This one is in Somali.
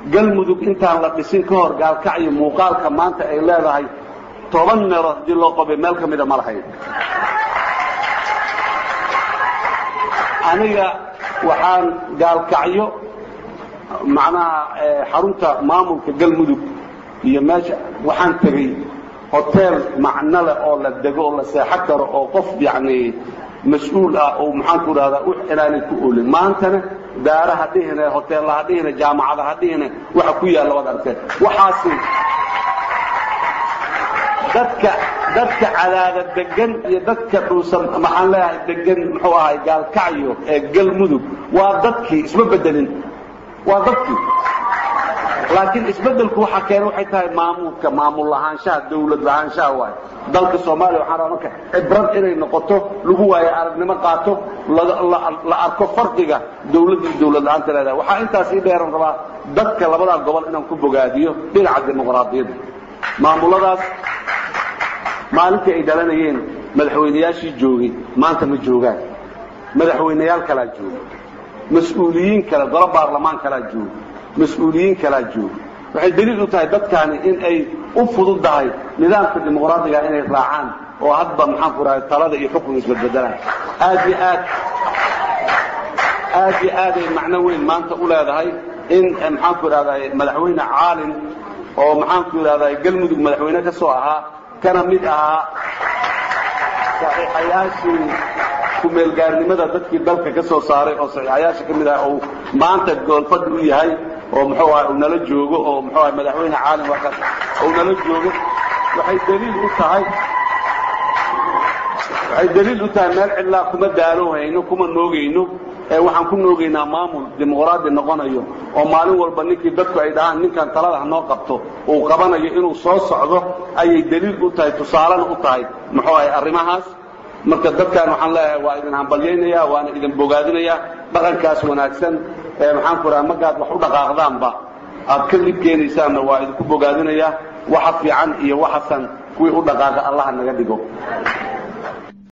galmudug intaan la dhisin ka hor gaalkacyo muuqaalka maanta ay leedahay 10 meelood hadii loo qabay meel ka mid ah ma lahayn aniga waxaan gaalkacyo macnaha xarunta maamulka galmudug iyo meesha waxaan tagay hotel macna leh oo la dego oo la seexan karo oo qof yacni mas'uul ah oo maxaan ku raada wax inaanay ku oolin maantana daaraha dhihina hoteelaha dhihina jaamacadaha dhihina waxa ku yaala wada arkay waxaasi dadka cadaada degan iyo dadka dhuusan maxaan leeyahay degan muxuu ahay gaalkacyo ee galmudug waa dadkii isma bedelin waa dadkii laakiin isbedelku waxa keenay waxay tahay maamul lahaanshaha dawlad lahaanshaha waay dalka Soomaaliya waxaan rabaa marka ibrad inay noqoto lagu waayo aragnimo qaato la arko farqiga dawlad la'aanta leedahay waxa intaas ii dheeran rabaa dadka labada gobol inaan ku bogaadiyo dhinaca dimuqraadiyadda maamuladaas maalintii ay dhalanayeen madaxweynayaashii joogay maanta ma joogaan madaxweynayaal kala jooga mas'uuliyiin kala golo baarlamaan kala jooga mas'uuliyiin kala jooga waxay daliil u tahay dadkaani in ay u fududahay nidaamka dimuqraadiga inay raacaan oo hadba maxaan ku raay talada iyo xukunka isbedbedelaan aad ay macna weyn maanta u leedahay in maxaan ku raay madaxweyne caalin oo maxaan ku raay galmudug madaxweyne ka soo ahaa kana mid ahaa saxiixayaashii ku meelgaarnimada dadkii dalka ka soo saaray oo saxiixayaasha ka mid ah oo maanta goolfad u yahay oo muxuu ahaa uu nala joogo oo muxuu ahaa madaxweyne caalin waqti oo nala joogo waxay daliil u tahay meel cidla kuma daaloohayno kuma noogayno waxaan ku noogaynaa maamul dimuqraadi noqonayo oo maalin walba ninkii dadku ay dhahaan ninkan talada noo qabto uu qabanayo inuu soo socdo ayay daliil u tahay tusaalana u tahay muxuu ahay arrimahaas marka dadkan waxaan leeyahay waa idin hambalyeynaya waana idin bogaadinaya dhaqankaas wanaagsan maxaan ku rahaa magaad wax u dhaqaaqdaanba aad ka lib keenaysaanna waa idinku bogaadinaya waxa fiican iyo waxasan kuwii u dhaqaaqa Allah naga dhigo